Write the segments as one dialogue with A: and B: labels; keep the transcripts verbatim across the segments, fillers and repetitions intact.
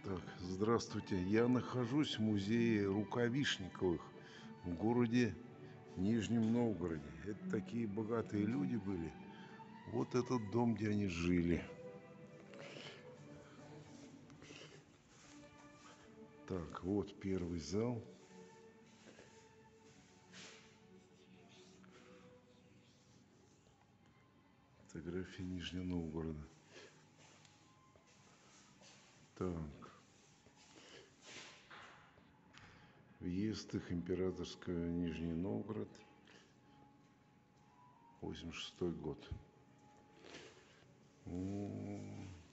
A: Так, здравствуйте. Я нахожусь в музее Рукавишниковых в городе Нижнем Новгороде. Это такие богатые люди были. Вот этот дом, где они жили. Так, вот первый зал. Фотография Нижнего Новгорода. Так. Въезд их императорского Нижний Новгород. восемьдесят шестой год. О,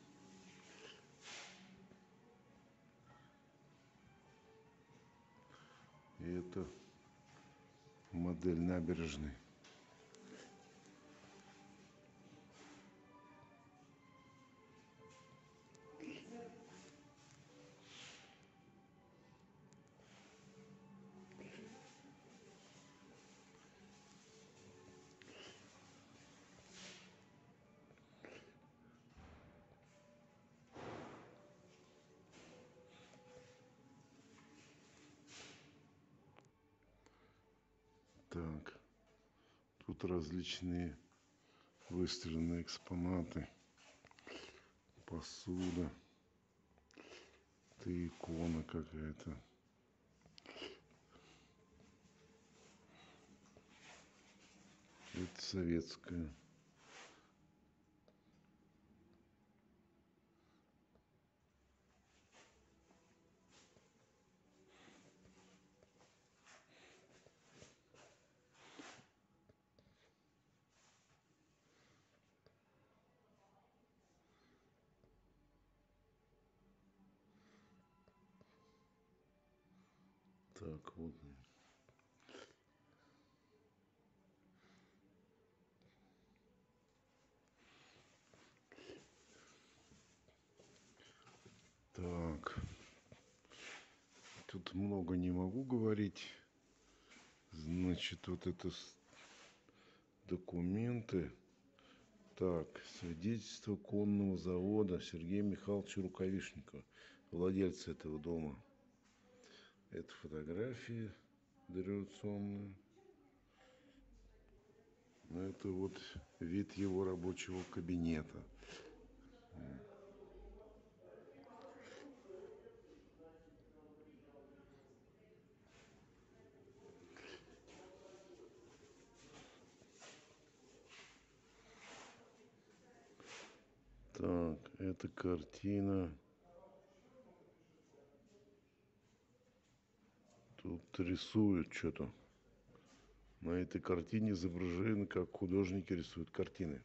A: это модель набережной. Так, тут различные выставленные экспонаты, посуда, это икона какая-то. Это советская. Так, вот. Так. Тут много не могу говорить. Значит, вот это документы. Так, свидетельство конного завода Сергея Михайловича Рукавишникова, владельца этого дома. Это фотографии дореволюционные. Это вот вид его рабочего кабинета. Так, это картина. Тут рисуют что-то. На этой картине изображено, как художники рисуют картины.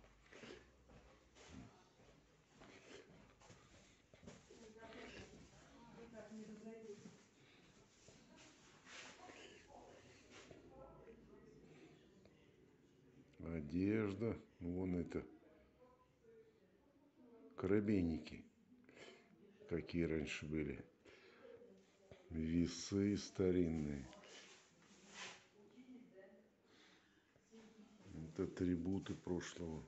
A: Одежда. Вон это. Коробейники. Какие раньше были. Весы старинные. Это атрибуты прошлого.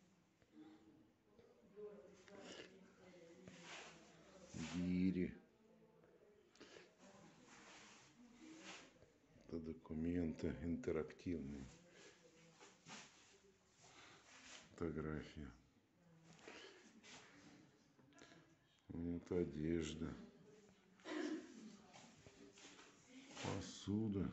A: Гири. Это документы интерактивные. Фотография. Вот одежда. Посуда.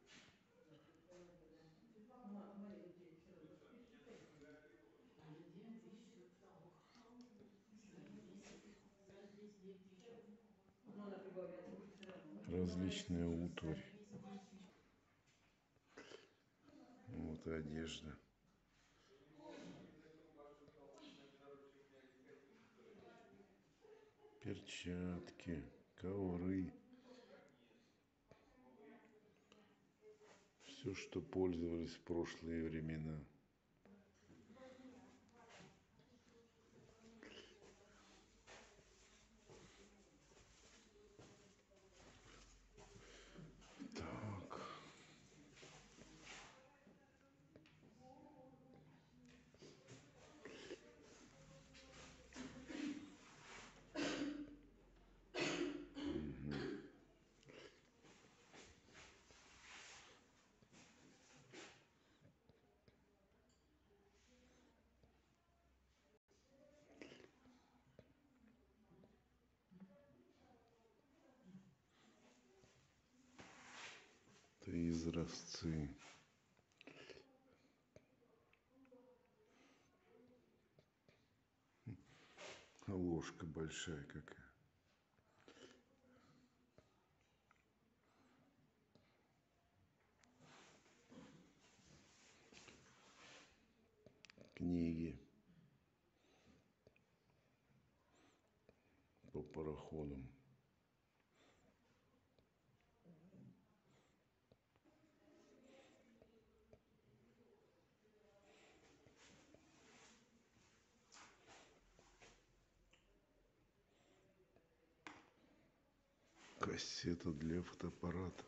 A: Различная утварь. Вот одежда. Перчатки, ковры. Все, что пользовались в прошлые времена. Так. изразцы. Ложка большая какая. Книги по пароходам. Кассета для фотоаппарата.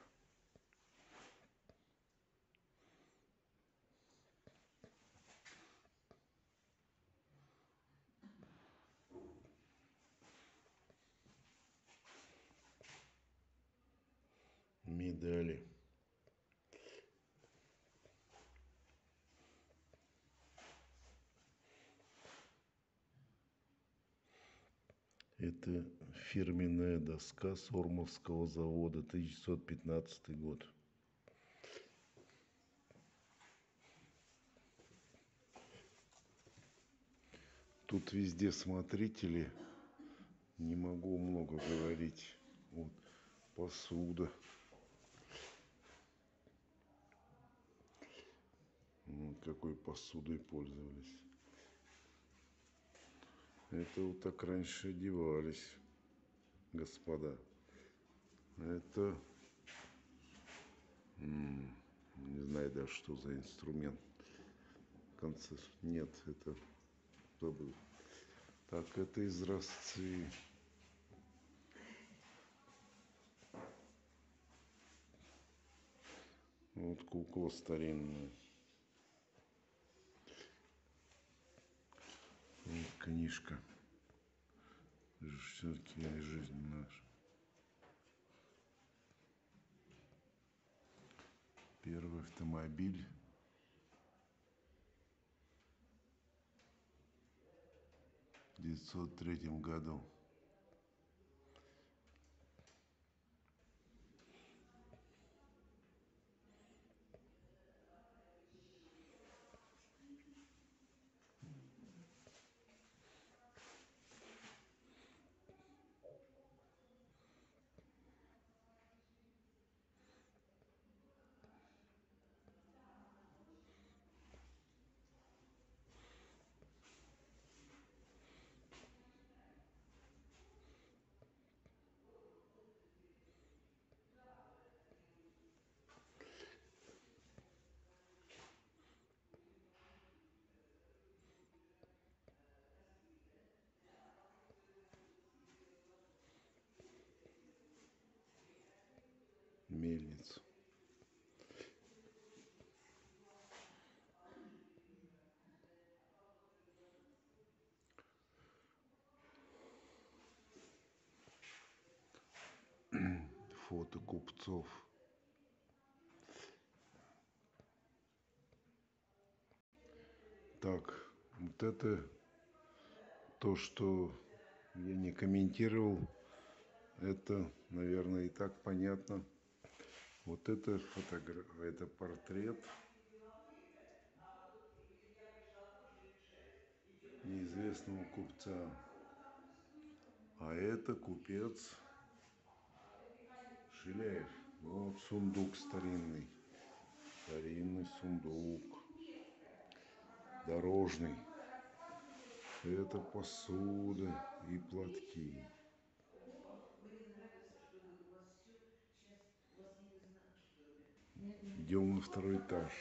A: Медали. Это фирменная доска Сормовского завода, тысяча девятьсот пятнадцатый год. Тут везде смотрители, не могу много говорить. Вот посуда. Вот какой посудой пользовались. Это вот так раньше одевались, господа. Это, не знаю даже, что за инструмент. Конце нет, это забыл. Так, это изразцы. Вот кукла старинная. Вот книжка. Все-таки жизнь наша. Первый автомобиль. В девятьсот третьем году. Мельницу. Фото купцов. Так, вот это то, что я не комментировал, это, наверное, и так понятно. Вот это фотограф... это портрет неизвестного купца. А это купец Шиляев. Вот сундук старинный. Старинный сундук. Дорожный. Это посуда и платки. Идем на второй этаж.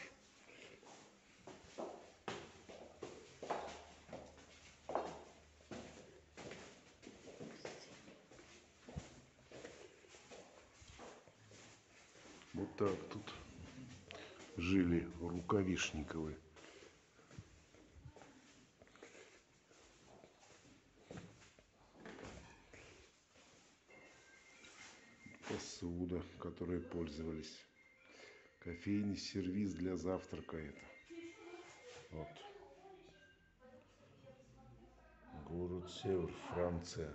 A: Вот так тут жили Рукавишниковы. Посуда, которой пользовались. Кофейный сервиз для завтрака это. Вот. Город Севр, Франция.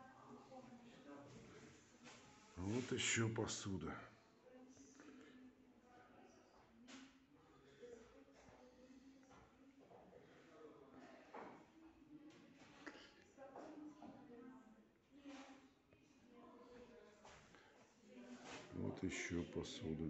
A: Вот еще посуда. Вот еще посуда.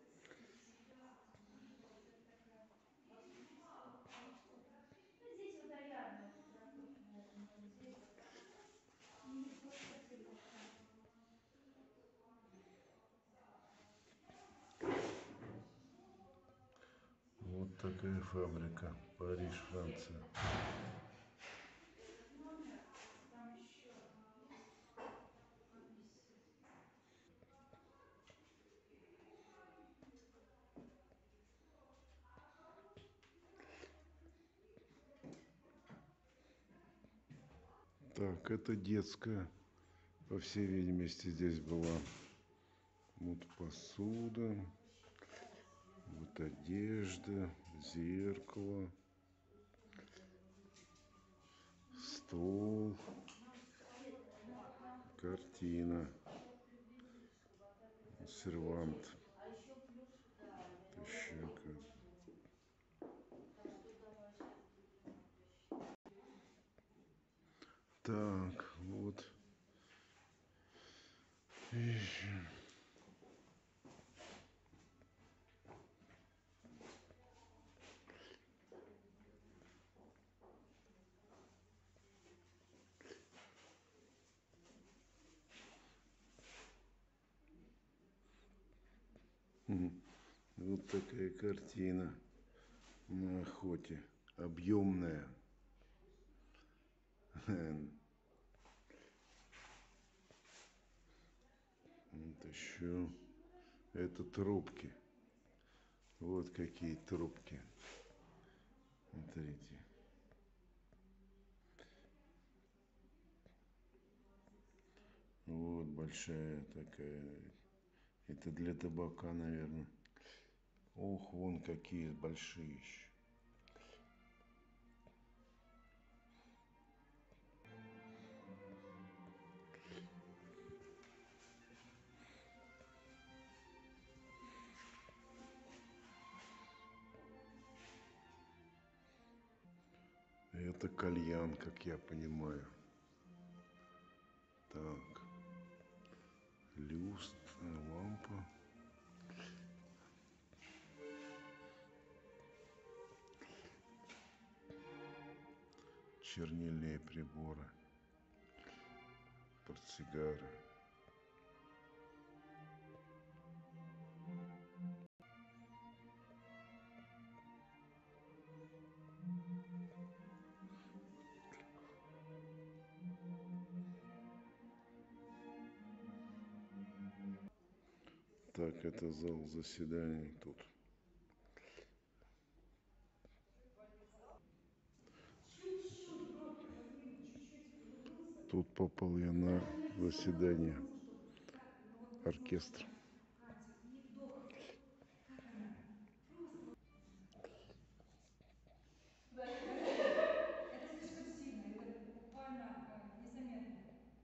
A: Вот такая фабрика. Париж, Франция. Так, это детская, по всей видимости, здесь была. Вот посуда, вот одежда, зеркало, стол, картина, сервант. Еще как. Так, вот. Еще. Вот такая картина на охоте. Объемная. Вот еще. Это трубки. Вот какие трубки. Смотрите. Вот большая такая. Это для табака, наверное. Ох, вон какие большие еще. Это кальян, как я понимаю. Так. Люстра, лампа. Чернильные приборы. Портсигары. Так, это зал заседаний тут. Тут попал я на заседание оркестра.
B: Это слишком сильно, это буквально э, незаметно.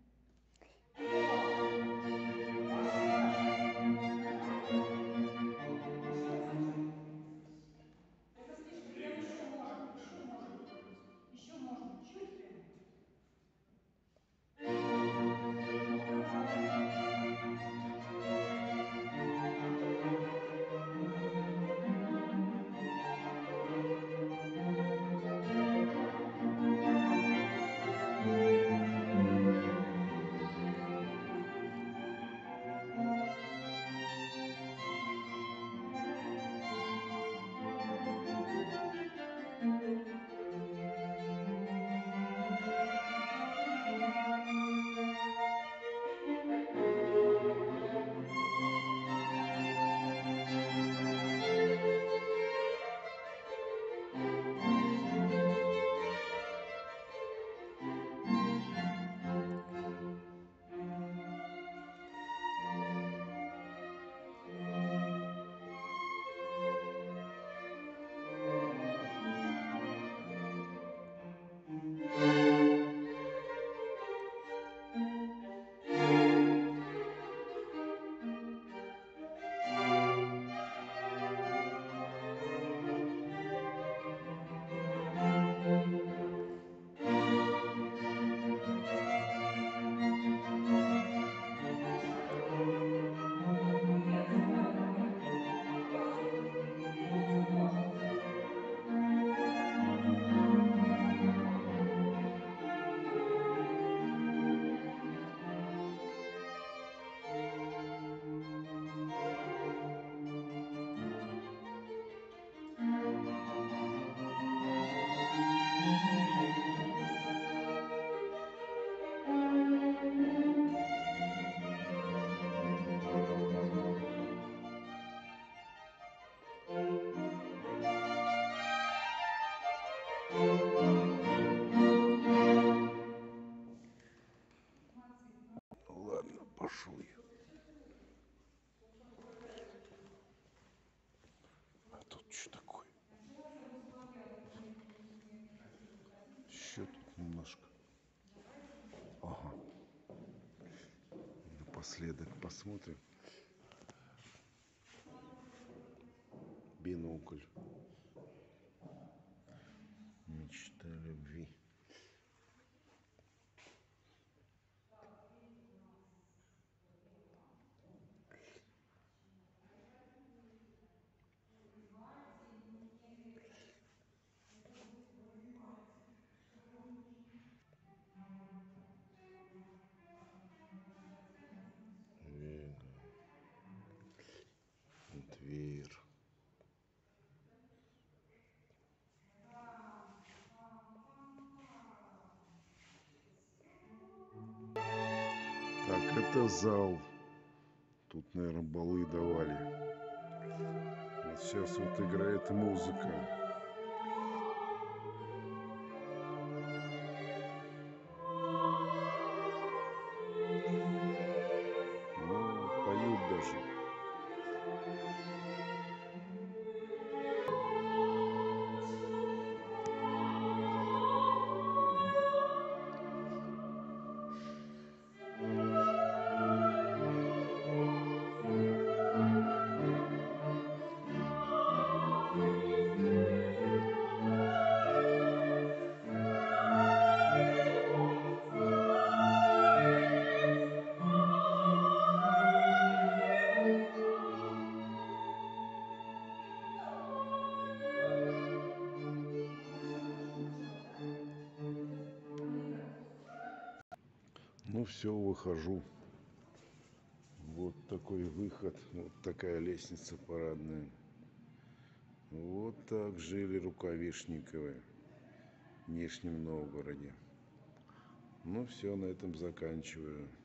B: Еще глубже. Это слишком, прям еще можно, еще можно. Еще можно, чуть прям. Ну, правее.
A: пошли. А тут что такое? Еще тут немножко. Ага. Напоследок посмотрим. Бинокль. Мечта любви. Вега. Твер. Так, это зал. Тут, наверное, балы давали. Вот сейчас вот играет музыка. Ну, поют даже. Ну все, выхожу. Вот такой выход, вот такая лестница парадная. Вот так жили Рукавишниковы в Нижнем Новгороде. Ну все, на этом заканчиваю.